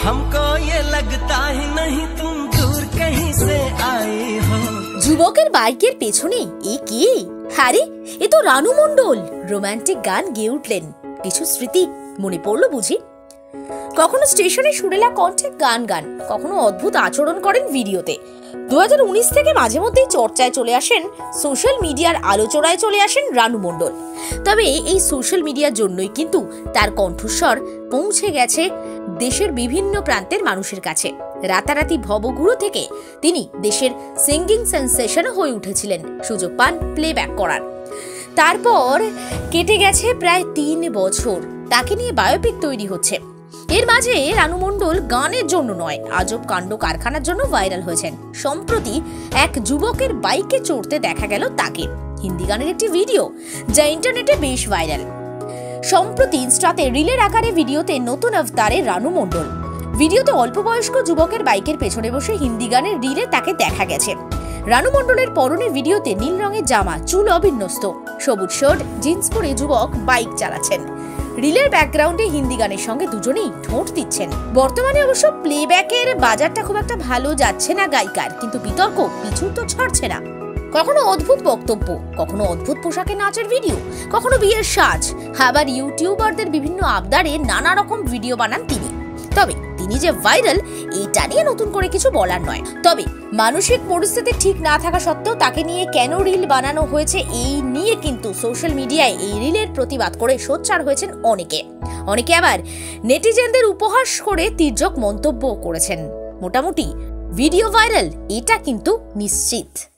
हमको ये लगता ही नहीं तुम दूर कहीं से आए हो। যুবকের বাইকের পেছনে এ কে? আরে এ তো রানু মণ্ডল। রোমান্টিক গান গেয়ে উঠলেন। কিছু স্মৃতি মনে পড়লো বুঝি? কখনো স্টেশনে সুরেলা কণ্ঠে গান গান, কখনো অদ্ভুত আচরণ করেন ভিডিওতে। 2019 থেকে মাঝে মধ্যেই চর্চায় চলে আসেন, সোশ্যাল মিডিয়ার আলোচনায় চলে আসেন রানু মণ্ডল। তবে এই সোশ্যাল মিডিয়ার জন্যই কিন্তু তার কণ্ঠস্বর পৌঁছে গেছে দেশের বিভিন্ন প্রান্তের মানুষের কাছে। রাতারাতি ভবঘুরো থেকে তিনি দেশের সিঙ্গিং সেন্সেশন হয়ে উঠেছিলেন, সুযোগ পান প্লেব্যাক করার। তারপর কেটে গেছে প্রায় 3 বছর, তাকে নিয়ে বায়োপিক তৈরি হচ্ছে। এর মাঝে রানু মণ্ডল গানের জন্য নয়, আজব কাণ্ড কারখানার জন্য ভাইরাল হয়েছেন। সম্প্রতি এক যুবকের বাইকে চড়তে দেখা গেল তাকে। হিন্দি গানের একটি ভিডিও যা ইন্টারনেটে বেশ ভাইরাল। সম্প্রতি ইনস্টাতে রিলের আকারে ভিডিওতে নতুন অবতারে রানু মণ্ডল। ভিডিওতে অল্প বয়স্ক যুবকের বাইকের পেছনে বসে হিন্দি গানের রিলে তাকে দেখা গেছে। রানু মণ্ডলের পরনে ভিডিওতে নীল রঙের জামা, চুল অবিন্যস্ত, সবুজ শার্ট, জিন্স পরে যুবক বাইক চালাচ্ছেন। রিলের ব্যাকগ্রাউন্ডে হিন্দি গানের সঙ্গে দুজনেই ঠোঁট দিচ্ছেন। বর্তমানে অবশ্য প্লেব্যাকের বাজারটা খুব একটা ভালো যাচ্ছে না গায়িকার, কিন্তু বিতর্ক পিছু তো ছাড়ছে না। কখনো অদ্ভুত বক্তব্য, কখনো অদ্ভুত পোশাকে নাচের ভিডিও, কখনো বিয়ের সাজ, আবার ইউটিউবারদের বিভিন্ন আবদারে নানা রকম ভিডিও বানান তিনি। তবে তিনি যে ভাইরাল, এটা নিয়ে নতুন করে কিছু বলার নয়। তবে মানসিক পরিস্থিতি ঠিক না থাকা সত্ত্বেও তাকে নিয়ে কেন রিল বানানো হয়েছে, এই নিয়ে কিন্তু সোশ্যাল মিডিয়ায় এই রিলের প্রতিবাদ করে সোচ্চার হয়েছেন অনেকে আবার নেটিজেনদের উপহাস করে তির্যক মন্তব্য করেছেন। মোটামুটি ভিডিও ভাইরাল এটা কিন্তু নিশ্চিত।